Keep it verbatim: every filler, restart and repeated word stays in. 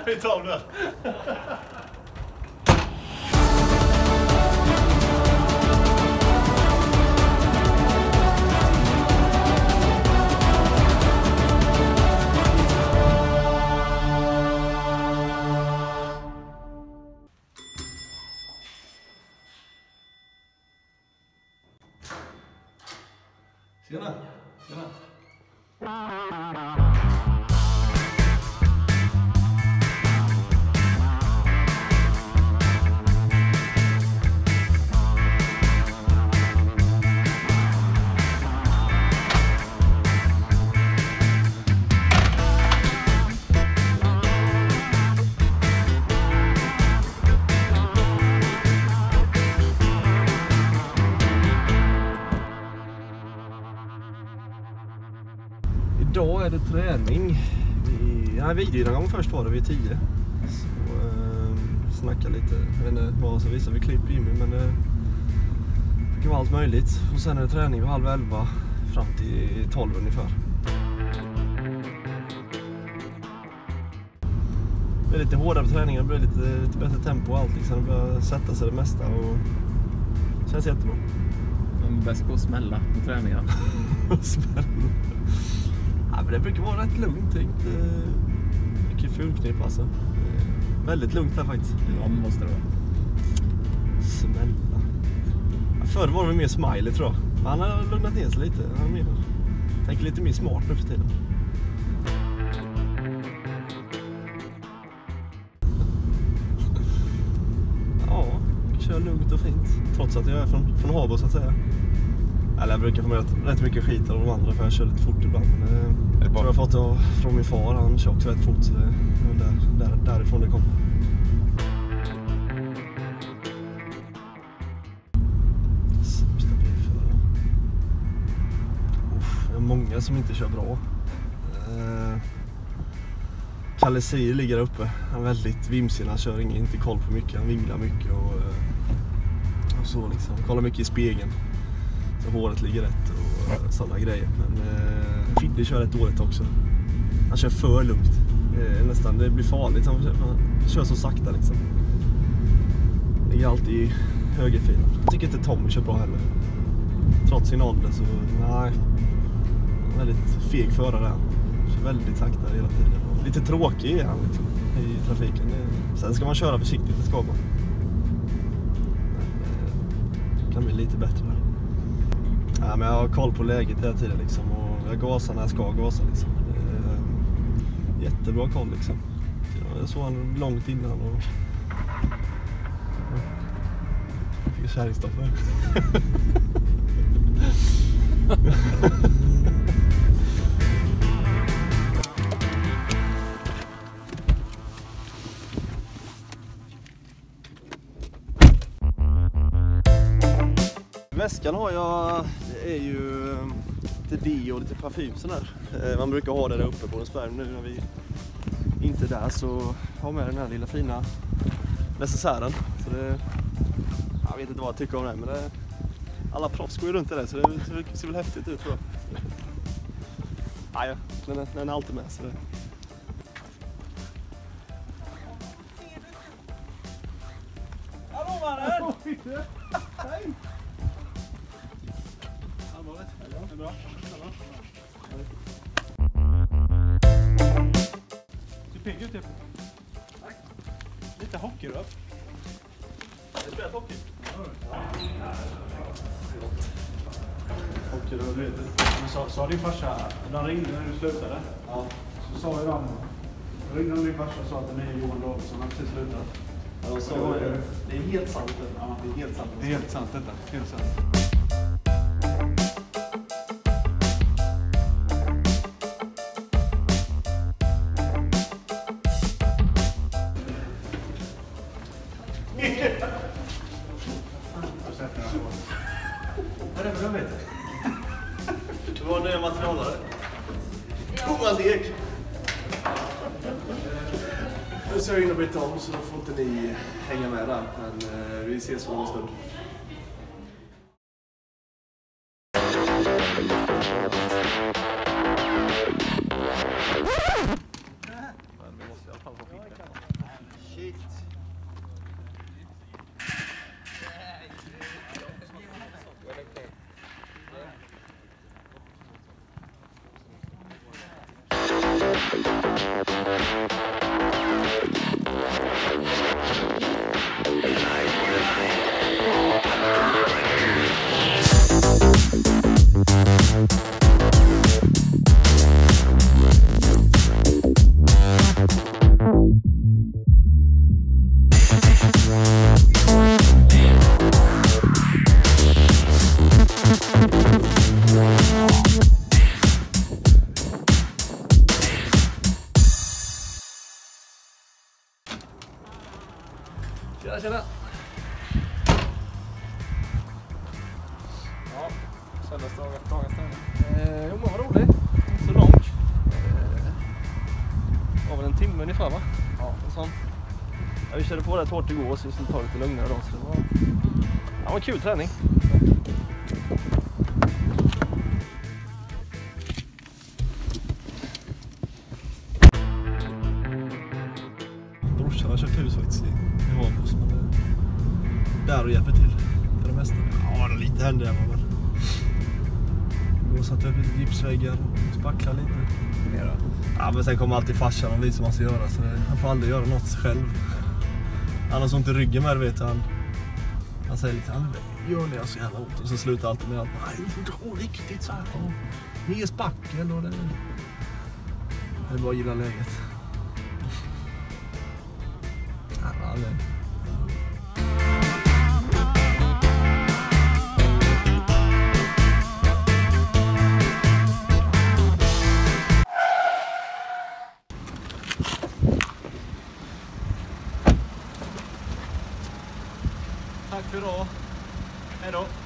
Vi tar det. Tjena. Tjena. Idag är det träning. Vi, ja, videogång först var det vid tio. Så eh, snacka lite. Jag vet inte vad så visar vi klipp i mig, men det kan vara allt möjligt. Och sen är det träning vid halv elva fram till tolv ungefär. Det är lite hårdare på träningen, det blir lite, lite bättre tempo och allt liksom. Det börjar sätta sig det mesta och det känns jättebra. De är bäst på att smälla på träningen. Smälla. Ja, men det brukar vara rätt lugnt, inte mycket fullknip alltså. Väldigt lugnt där faktiskt. Ja, men måste det vara. Smälla. Ja, förr var det mer smiley tror jag. Han har lugnat ner sig lite. Han menar. Tänker lite mer smart nu för tiden. Ja, kör lugnt och fint. Trots att jag är från, från Habo så att säga. Eller jag brukar få med rätt mycket skit av de andra för jag kör lite fort ibland. Jag tror jag har fått det från min far, han kör också rätt fort så det är där, där, därifrån det kommer. Sämsta bilförare. Uff, det är många som inte kör bra. Eh, Kalle Sir ligger där uppe. Han är väldigt vimsig, han kör ingen, inte koll på mycket, han vinglar mycket och, och så liksom. Kollar mycket i spegeln. Så håret ligger rätt och sådana grejer. Men eh, Fidde kör rätt dåligt också. Han kör för lugnt. Eh, nästan, det blir farligt. Han, han kör så sakta liksom. Ligger alltid i högerfilen. Jag tycker inte Tommy kör bra heller. Trots sin ålder så nej. Väldigt feg förare. Kör väldigt sakta hela tiden. Och lite tråkig är han liksom, i trafiken. Sen ska man köra försiktigt, det ska man. Men eh, det kan bli lite bättre där. Ja, men jag har koll på läget hela tiden liksom, och jag gasar när jag ska gasa liksom. Det är jättebra koll liksom. Jag såg han långt innan och fick kärringstoffer. Väskan har jag, det är ju lite deo och lite parfym sån här. Man brukar ha det där uppe på Borensberg. Nu när vi inte är där så har jag med den här lilla fina necessären. Så det, jag vet inte vad jag tycker om det, men det, alla proffs går ju runt i det så det, så det ser väl häftigt ut tror jag. Ja, ja, den, den är alltid med så det. Hallå mannen! Hej! Det är bra. Du pigg ut typ. Tack. Lite hockey då. Har du spelat hockey? Ja. Hockey då, du vet. Så sa din farsa, de ringde när du slutade. Ja. Så sa ju de, ringde din farsa och sa att det är Johan Davidsson, han har precis slutat. Ja, så, det, det är helt sant. Ja, det är helt sant. Det är helt sant detta, helt sant. Vad är det för du vet? Det var nya materialare. Thomas Ek. Nu ser jag in och byta om så då får inte ni hänga med där. Men eh, vi ses om en stund. Men vi måste i alla fall få fick det. Tjena, tjena. Ja, kändes dagens dagens träning. Eh, jo, men vad roligt. Inte så långt. Eh, var väl en timme ungefär, va? Ja, och sånt. Ja, vi körde på rätt hårt igår så vi skulle ta lite lugnare då. Så det var, ja, det var kul träning. Brorsan har köpt hus faktiskt i, i Hampus, men det, där och hjälper till för det mesta. Ja, det lite händer jag men då satte upp lite gipsväggar och spackla lite. Mera. Ja, men sen kommer alltid farsan och visar vad man ska göra, så det, han får aldrig göra något själv. Han har så ont i ryggen med det, vet han. Han säger lite, han gör det så jävla ont, och så slutar alltid med att nej, det får inte gå riktigt så här. Ner spackel och det. Det är bara att gilla läget. Ja, det. Tack för idag. Hej då.